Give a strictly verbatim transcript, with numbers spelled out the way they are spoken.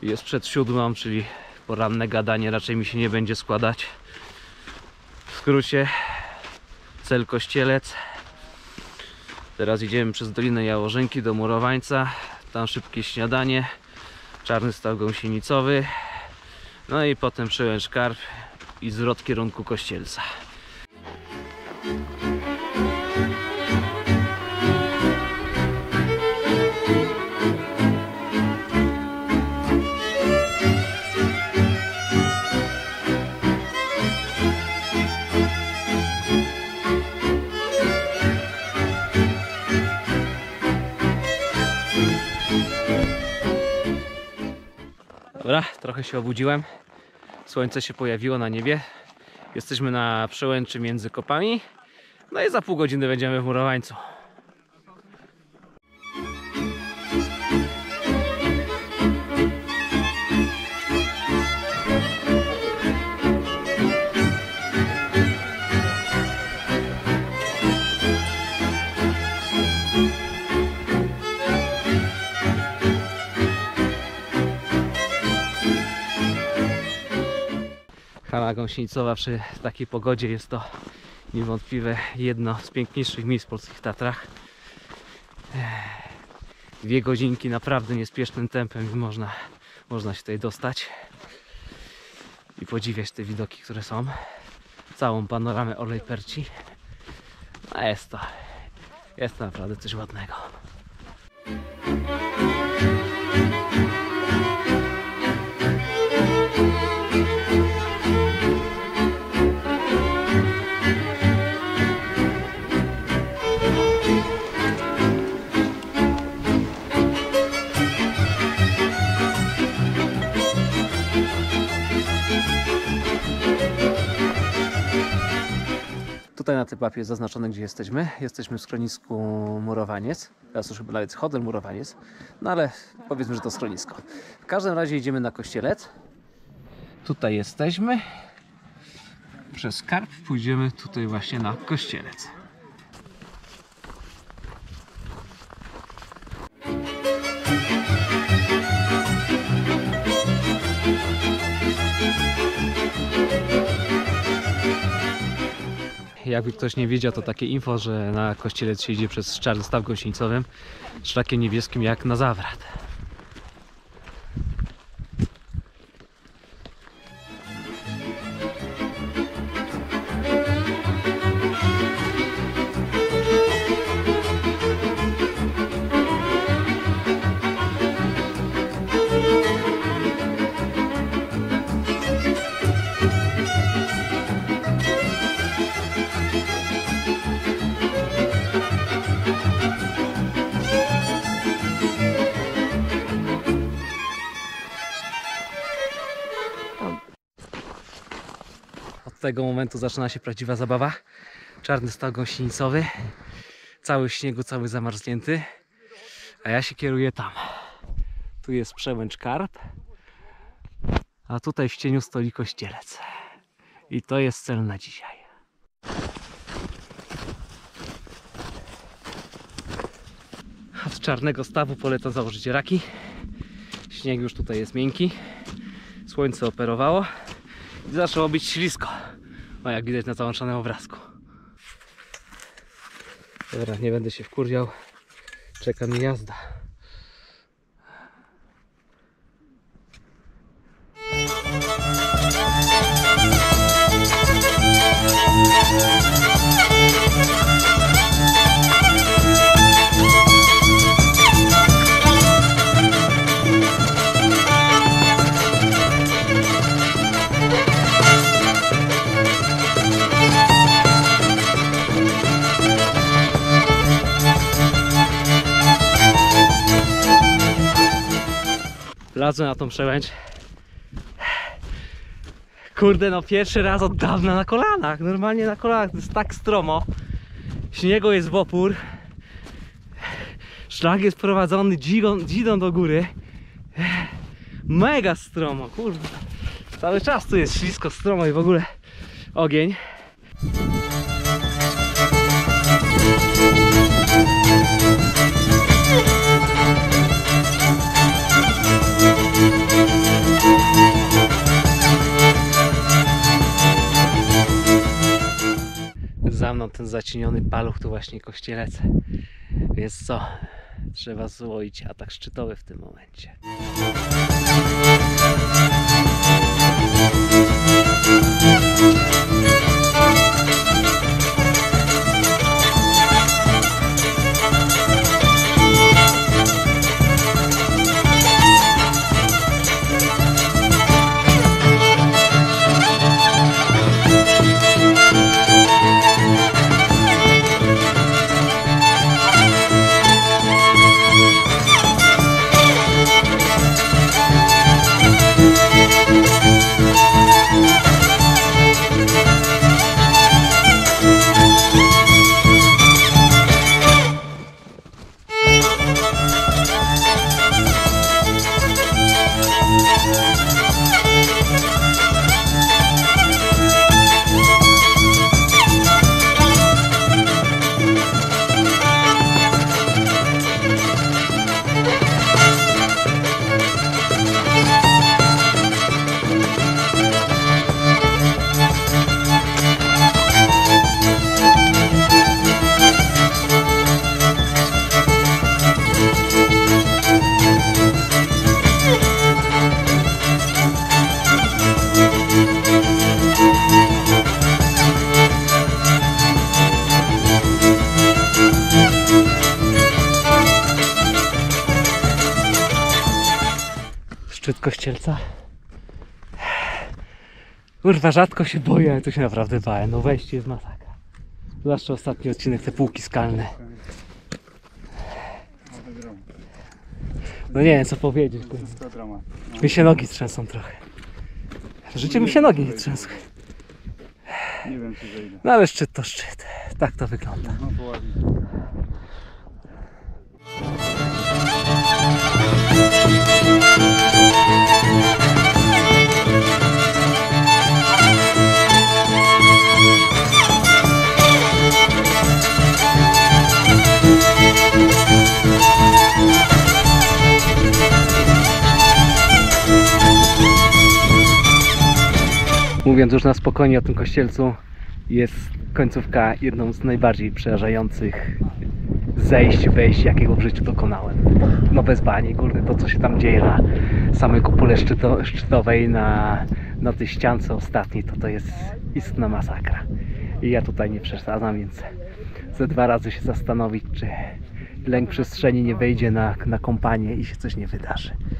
Jest przed siódmą, czyli poranne gadanie raczej mi się nie będzie składać. W skrócie, cel Kościelec. Teraz idziemy przez Dolinę Jałorzynki do Murowańca. Tam szybkie śniadanie, Czarny Staw Gąsienicowy, no i potem Przełęcz Karp i zwrot w kierunku Kościelca. Dobra, trochę się obudziłem. Słońce się pojawiło na niebie. Jesteśmy na przełęczy między kopami. No i za pół godziny będziemy w Murowańcu. Hala Gąsienicowa przy takiej pogodzie jest to niewątpliwie jedno z piękniejszych miejsc w polskich Tatrach. Dwie godzinki naprawdę niespiesznym tempem i można, można się tutaj dostać i podziwiać te widoki, które są. Całą panoramę Orlej Perci. A jest to, jest to naprawdę coś ładnego. Tutaj na tej mapie jest zaznaczone, gdzie jesteśmy. Jesteśmy w schronisku Murowaniec. Teraz już chyba nawet Hotel Murowaniec. No ale powiedzmy, że to schronisko. W każdym razie idziemy na Kościelec. Tutaj jesteśmy. Przez Karp pójdziemy tutaj właśnie na Kościelec. Jakby ktoś nie wiedział, to takie info, że na Kościelec się idzie przez Czarny Staw Gąsienicowym szlakiem niebieskim jak na zawrat. Od tego momentu zaczyna się prawdziwa zabawa. Czarny Staw Gąsienicowy, cały w śniegu, cały zamarznięty, a ja się kieruję tam. Tu jest Przełęcz Karp, a tutaj w cieniu stoi Kościelec. I to jest cel na dzisiaj. Od Czarnego Stawu polecam założyć raki. Śnieg już tutaj jest miękki, słońce operowało i zaczęło być ślisko. O, jak widać na załączonym obrazku. Dobra, nie będę się wkurwiał. Czeka mi jazda. Wlazłem na tą przełęcz. Kurde, no pierwszy raz od dawna na kolanach. Normalnie na kolanach. To jest tak stromo. Śniegu jest w opór. Szlak jest prowadzony dzidą, dzidą do góry. Mega stromo, kurde. Cały czas tu jest ślisko, stromo i w ogóle ogień. no ten zacieniony paluch to właśnie Kościelec. Więc co? Trzeba złoić atak szczytowy w tym momencie. Szczyt Kościelca. Kurwa, rzadko się boję, ale tu się naprawdę bałem. No wejście jest masakra. Zwłaszcza ostatni odcinek, te półki skalne. No nie wiem co powiedzieć. Mi się nogi trzęsą trochę. W życiu mi się nogi nie trzęsły. Nie wiem czy zejdę. No ale szczyt to szczyt. Tak to wygląda. No poładnie. Mówiąc już na spokojnie o tym Kościelcu, jest końcówka jedną z najbardziej przerażających zejść, wejść, jakiego w życiu dokonałem. No bez bani, kurde, to co się tam dzieje na samej kupule szczyto, szczytowej, na, na tej ściance ostatniej, to to jest istna masakra. I ja tutaj nie przesadzam, więc ze dwa razy się zastanowić, czy lęk przestrzeni nie wejdzie na, na kompanię i się coś nie wydarzy.